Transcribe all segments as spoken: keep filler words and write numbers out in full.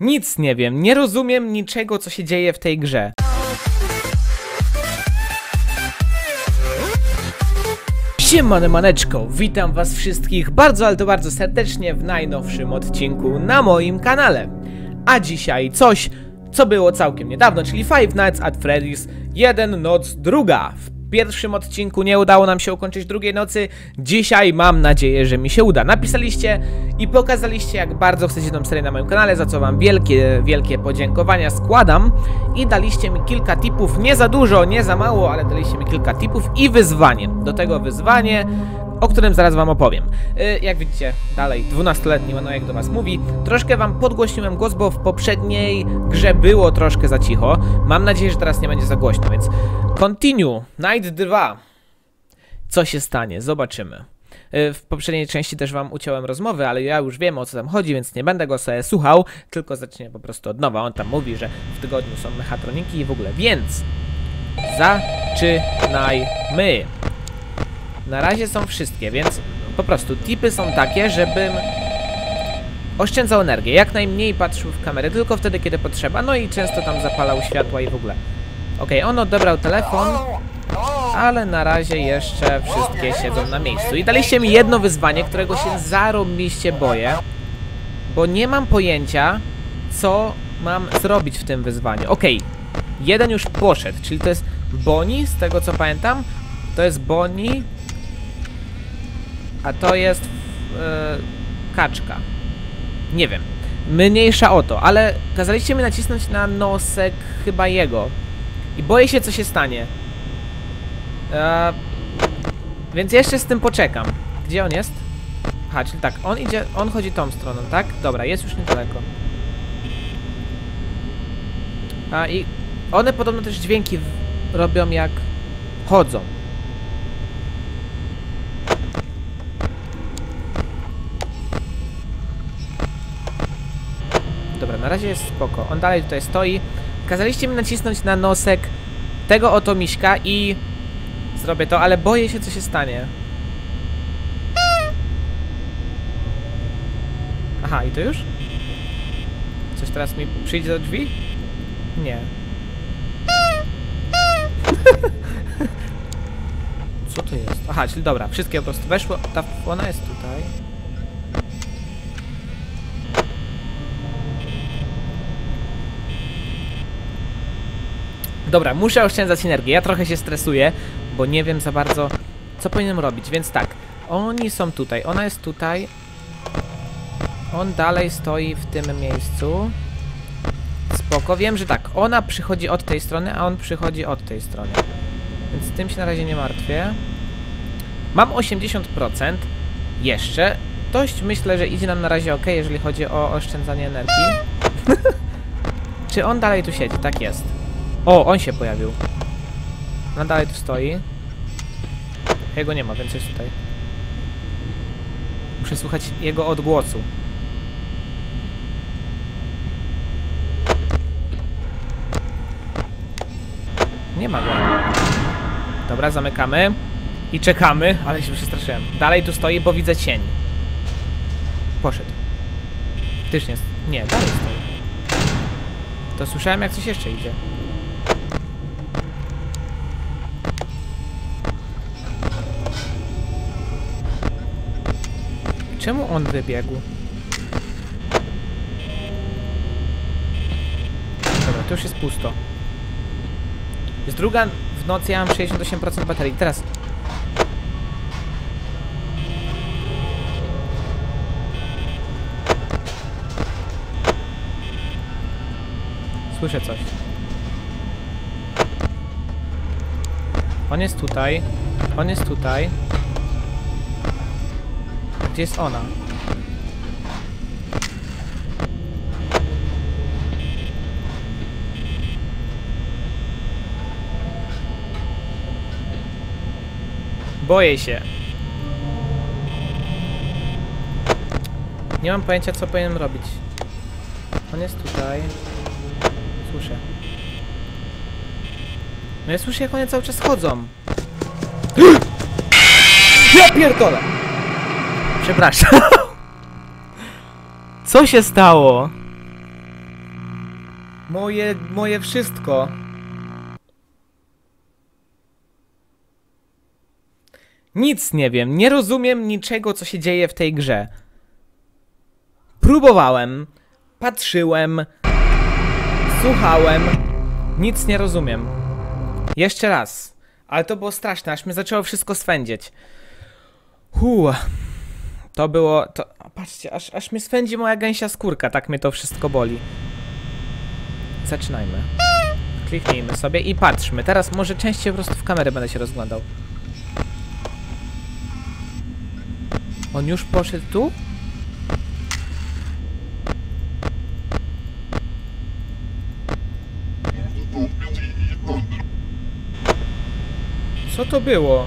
Nic nie wiem, nie rozumiem niczego, co się dzieje w tej grze. Siemane maneczko, witam was wszystkich bardzo, ale to bardzo serdecznie w najnowszym odcinku na moim kanale. A dzisiaj coś, co było całkiem niedawno, czyli Five Nights at Freddy's jeden noc druga. W pierwszym odcinku nie udało nam się ukończyć drugiej nocy, dzisiaj mam nadzieję, że mi się uda. Napisaliście i pokazaliście, jak bardzo chcecie tą serię na moim kanale, za co wam wielkie, wielkie podziękowania składam. I daliście mi kilka tipów, nie za dużo, nie za mało, ale daliście mi kilka tipów i wyzwanie. Do tego wyzwanie, o którym zaraz wam opowiem. Yy, jak widzicie, dalej dwunastoletni Manojek do was mówi. Troszkę wam podgłośniłem głos, bo w poprzedniej grze było troszkę za cicho. Mam nadzieję, że teraz nie będzie za głośno, więc continue, night dwa. Co się stanie? Zobaczymy. Yy, w poprzedniej części też wam uciąłem rozmowy, ale ja już wiem, o co tam chodzi, więc nie będę go sobie słuchał, tylko zacznie po prostu od nowa. On tam mówi, że w tygodniu są mechatroniki i w ogóle, więc zaczynajmy. Na razie są wszystkie, więc po prostu tipy są takie, żebym oszczędzał energię, jak najmniej patrzył w kamerę, tylko wtedy, kiedy potrzeba, no i często tam zapalał światła i w ogóle. Okej, okay, on odebrał telefon, ale na razie jeszcze wszystkie siedzą na miejscu. I daliście mi jedno wyzwanie, którego się zarąbiście boję, bo nie mam pojęcia, co mam zrobić w tym wyzwaniu. Okej, okay, jeden już poszedł, czyli to jest Bonnie, z tego co pamiętam, to jest Bonnie. A to jest yy, kaczka. Nie wiem. Mniejsza o to, ale kazaliście mi nacisnąć na nosek chyba jego. I boję się, co się stanie. Eee, więc jeszcze z tym poczekam. Gdzie on jest? Aha, czyli tak, on idzie, on chodzi tą stroną, tak? Dobra, jest już niedaleko. A i one podobno też dźwięki robią, jak chodzą. Dobra, na razie jest spoko. On dalej tutaj stoi. Kazaliście mi nacisnąć na nosek tego oto miśka i zrobię to, ale boję się, co się stanie. Aha, i to już? Coś teraz mi przyjdzie do drzwi? Nie. Co to jest? Aha, czyli dobra, wszystkie po prostu weszło. Ta ona jest tutaj. Dobra, muszę oszczędzać energię, ja trochę się stresuję, bo nie wiem za bardzo, co powinienem robić, więc tak, oni są tutaj, ona jest tutaj, on dalej stoi w tym miejscu, spoko, wiem, że tak, ona przychodzi od tej strony, a on przychodzi od tej strony, więc tym się na razie nie martwię. Mam osiemdziesiąt procent jeszcze, dość myślę, że idzie nam na razie ok, jeżeli chodzi o oszczędzanie energii. Czy on dalej tu siedzi? Tak jest. O, on się pojawił. No dalej tu stoi. Jego nie ma, więc jest tutaj. Muszę słuchać jego odgłosu. Nie ma go. Dobra, zamykamy. I czekamy, ale się przestraszyłem. Dalej tu stoi, bo widzę cień. Poszedł. Też nie. Nie, dalej stoi. To słyszałem, jak coś jeszcze idzie. Czemu on wybiegł? Dobra, to już jest pusto. Jest druga w nocy, ja mam sześćdziesiąt osiem procent baterii. Teraz... Słyszę coś. On jest tutaj. On jest tutaj. Gdzie jest ona? Boję się. Nie mam pojęcia, co powinienem robić. On jest tutaj. Słyszę. No ja słyszę, jak one cały czas chodzą. Ja pierdolę! Przepraszam. Co się stało? Moje, moje wszystko. Nic nie wiem, nie rozumiem niczego, co się dzieje w tej grze. Próbowałem, patrzyłem, słuchałem, nic nie rozumiem. Jeszcze raz, ale to było straszne, aż mnie zaczęło wszystko swędzić. Huu, to było, to, patrzcie, aż, aż mnie swędzi moja gęsia skórka, tak mnie to wszystko boli. Zaczynajmy. Kliknijmy sobie i patrzmy. Teraz może częściej po prostu w kamerę będę się rozglądał. On już poszedł tu? Co to było?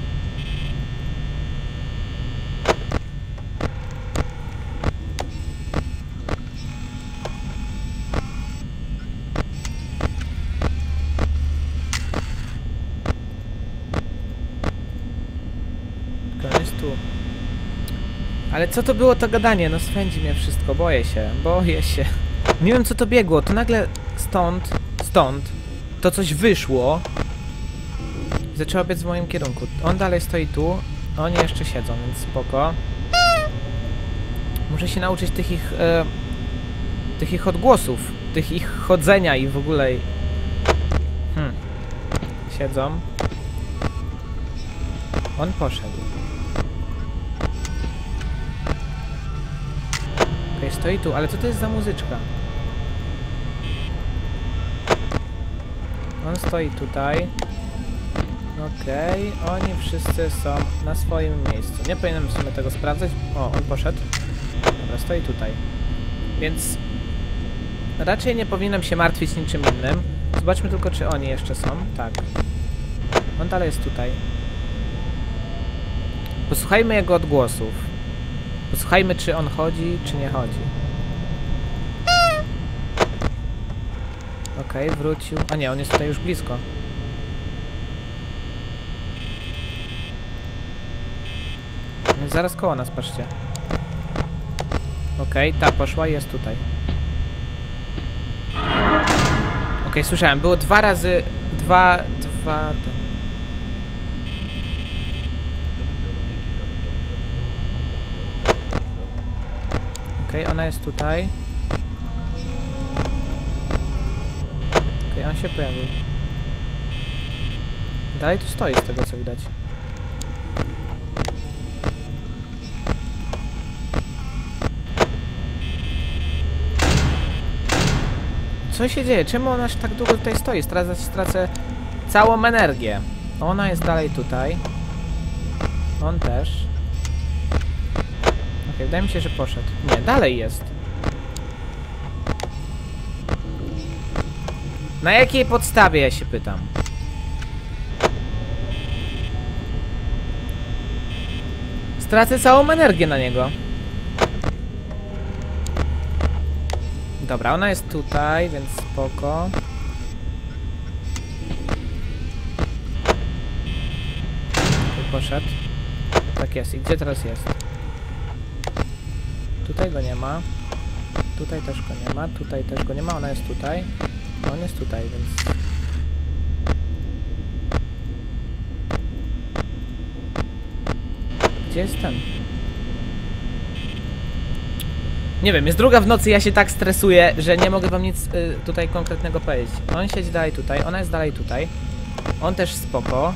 Koniec tu. Ale co to było to gadanie? No swędzi mnie wszystko, boję się, boję się. Nie wiem co to biegło, to nagle stąd, stąd, to coś wyszło. Zaczęło biec w moim kierunku. On dalej stoi tu, oni jeszcze siedzą, więc spoko. Muszę się nauczyć tych ich, e, tych ich odgłosów, tych ich chodzenia i w ogóle... Hmm. Siedzą. On poszedł. Okej, okay, stoi tu, ale co to jest za muzyczka? On stoi tutaj. Okej, okay, oni wszyscy są na swoim miejscu. Nie powinienem w sumie tego sprawdzać. O, on poszedł. Dobra, stoi tutaj. Więc raczej nie powinienem się martwić niczym innym. Zobaczmy tylko, czy oni jeszcze są. Tak. On dalej jest tutaj. Posłuchajmy jego odgłosów. Posłuchajmy, czy on chodzi, czy nie chodzi. Okej, okay, wrócił. A nie, on jest tutaj już blisko. Zaraz koło nas, patrzcie. Okej, okay, ta poszła i jest tutaj. Okej, okay, słyszałem, było dwa razy... Dwa... Dwa... Okej, okay, ona jest tutaj. Okej, okay, on się pojawił. Dalej tu stoi z tego, co widać. Co się dzieje? Czemu ona aż tak długo tutaj stoi? Stracę, stracę całą energię. Ona jest dalej tutaj. On też. Okej, okay, wydaje mi się, że poszedł. Nie, dalej jest. Na jakiej podstawie, ja się pytam? Stracę całą energię na niego. Dobra, ona jest tutaj, więc spoko. Tu poszedł. Tak jest. I gdzie teraz jest? Tutaj go nie ma. Tutaj też go nie ma. Tutaj też go nie ma. Ona jest tutaj. On jest tutaj, więc... Gdzie jest ten? Nie wiem, jest druga w nocy, ja się tak stresuję, że nie mogę wam nic y, tutaj konkretnego powiedzieć. On siedzi dalej tutaj, ona jest dalej tutaj. On też spoko.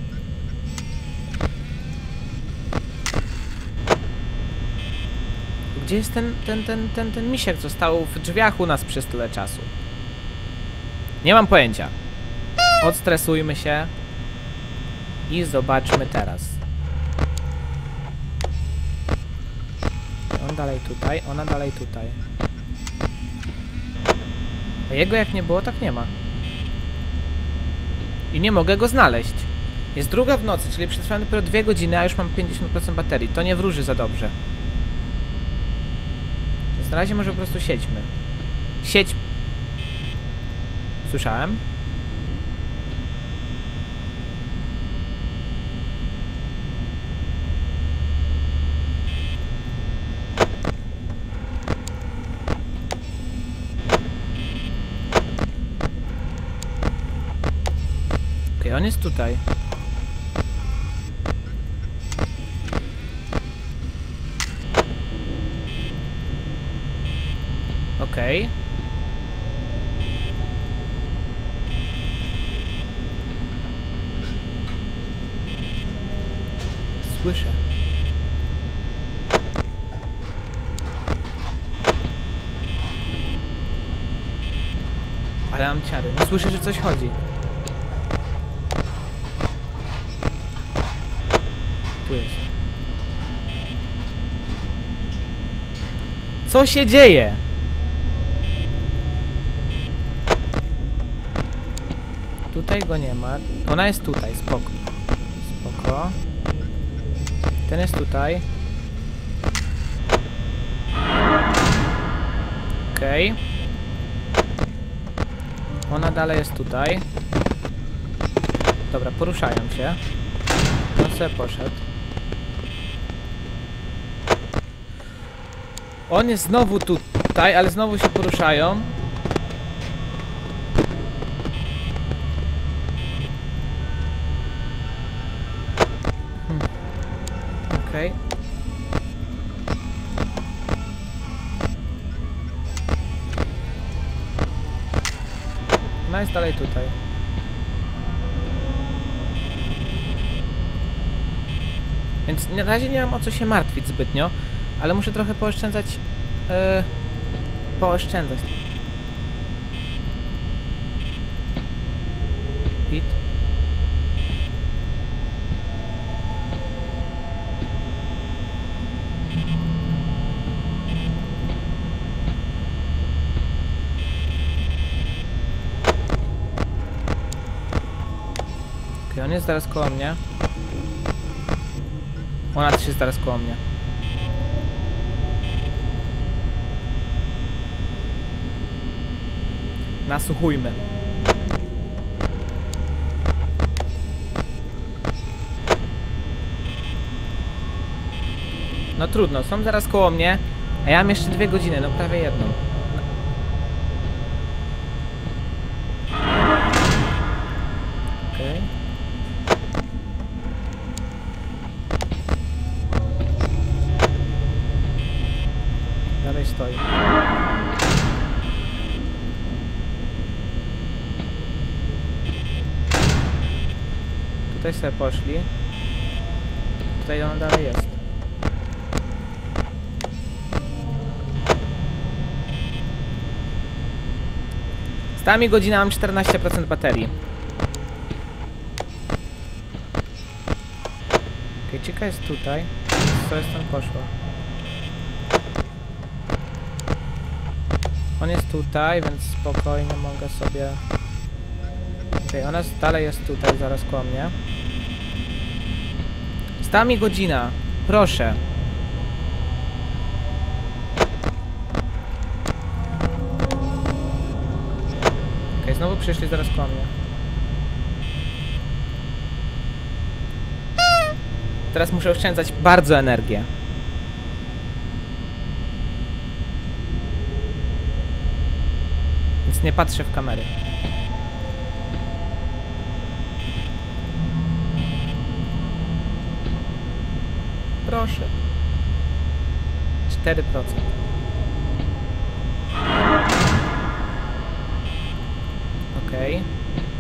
Gdzie jest ten, ten, ten, ten, ten misiek, co stał w drzwiach u nas przez tyle czasu? Nie mam pojęcia. Odstresujmy się. I zobaczmy teraz. On dalej tutaj, ona dalej tutaj. A jego jak nie było, tak nie ma. I nie mogę go znaleźć. Jest druga w nocy, czyli przetrwałem dopiero dwie godziny, a już mam pięćdziesiąt procent baterii. To nie wróży za dobrze. Więc na razie może po prostu siedźmy. Siedź... Słyszałem? Okay, on jest tutaj. Okej. Okay. Słyszę. Ale mam ciary. No słyszę, że coś chodzi. Tu jest. Co się dzieje? Tutaj go nie ma. Ona jest tutaj, spoko. Spoko. Ten jest tutaj. Okej. Okay. Ona dalej jest tutaj. Dobra, poruszają się. On sobie poszedł. On jest znowu tutaj, ale znowu się poruszają. Hmm. Okej. Okay. Ona jest dalej tutaj. Więc na razie nie mam o co się martwić zbytnio, ale muszę trochę pooszczędzać... Yy, pooszczędzać. Hit. On jest zaraz koło mnie. Ona też jest zaraz koło mnie. Nasłuchujmy. No trudno, są zaraz koło mnie, a ja mam jeszcze dwie godziny, no prawie jedną. Okej. Okay. Dalej stoi. Tutaj sobie poszli. Tutaj ona dalej jest. Stała mi godzina, mam czternaście procent baterii. Okej, okay, cieka jest tutaj. Co jest tam poszła? On jest tutaj, więc spokojnie mogę sobie... Okej, okay, ona dalej jest tutaj, zaraz koło mnie. Stała mi godzina. Proszę. Okej, okay, znowu przyszli zaraz koło mnie. Teraz muszę oszczędzać bardzo energię. Więc nie patrzę w kamery. Proszę. cztery procent. Okej. Okay.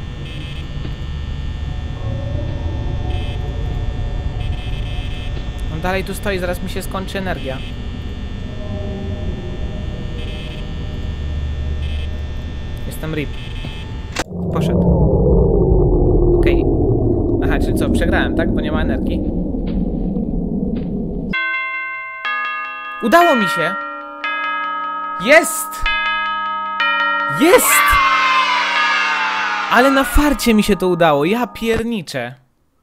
On dalej tu stoi, zaraz mi się skończy energia. Jestem rip. Poszedł. Okej. Okay. Aha, czyli co? Przegrałem, tak? Bo nie ma energii. Udało mi się! Jest! Jest! Ale na farcie mi się to udało, ja pierniczę.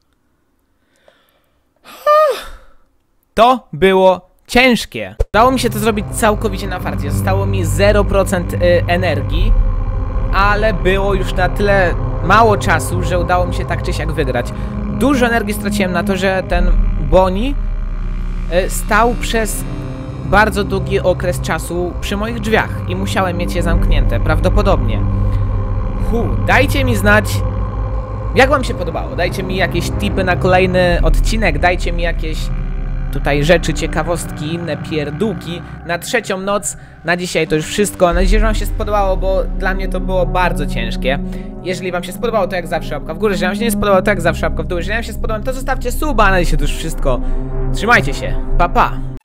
To było ciężkie. Udało mi się to zrobić całkowicie na farcie. Zostało mi zero procent energii, ale było już na tyle mało czasu, że udało mi się tak czy siak wygrać. Dużo energii straciłem na to, że ten Bonnie stał przez bardzo długi okres czasu przy moich drzwiach i musiałem mieć je zamknięte, prawdopodobnie. Hu, dajcie mi znać, Jak wam się podobało? Dajcie mi jakieś tipy na kolejny odcinek, dajcie mi jakieś tutaj rzeczy, ciekawostki, inne pierdółki. Na trzecią noc, na dzisiaj to już wszystko. Mam nadzieję, że wam się spodobało, bo dla mnie to było bardzo ciężkie. Jeżeli wam się spodobało, to jak zawsze łapka w górę. Jeżeli wam się nie spodobało, to jak zawsze łapka w dół. Jeżeli wam się spodobało, to zostawcie suba. Na dzisiaj to już wszystko. Trzymajcie się. Pa, pa.